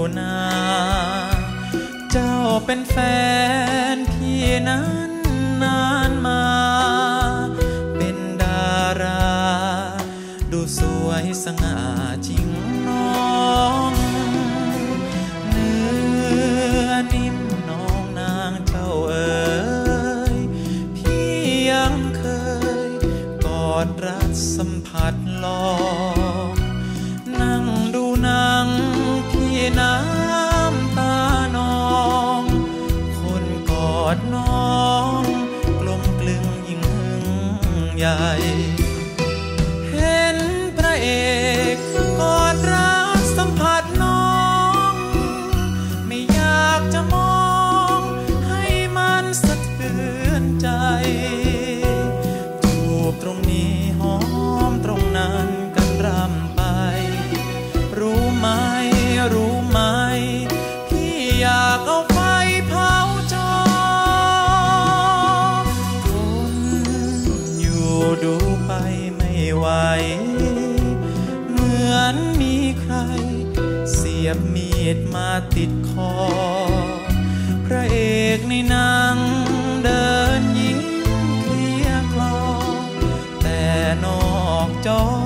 นาเจ้าเป็นแฟนพี่นั้นนานมาเป็นดาราดูสวยสง่าจริงน้องเนื้อนิ่มน้องนางเจ้าเอ๋ยพี่ยังเคยกอดรัดสัมผัสลองนั่งดูหนังพี่น้ำตานองคนกอดน้องกลมกลึงยิ่งหึงใหญ่เห็นพระเอกกอดรัดสัมผัสน้องไม่อยากจะมองให้มันสะเทือนใจจูบตรงนี้หอมตรงนั้นกันรำไปรู้ไหมรู้ไหมพี่อยากเอาไฟเผาจอทนอยู่ดูไปไม่ไหวเหมือนมีใครเสียบมีดมาติดคอพระเอกในหนังเดินยิ้มเคลียร์คลอแต่นอกจอ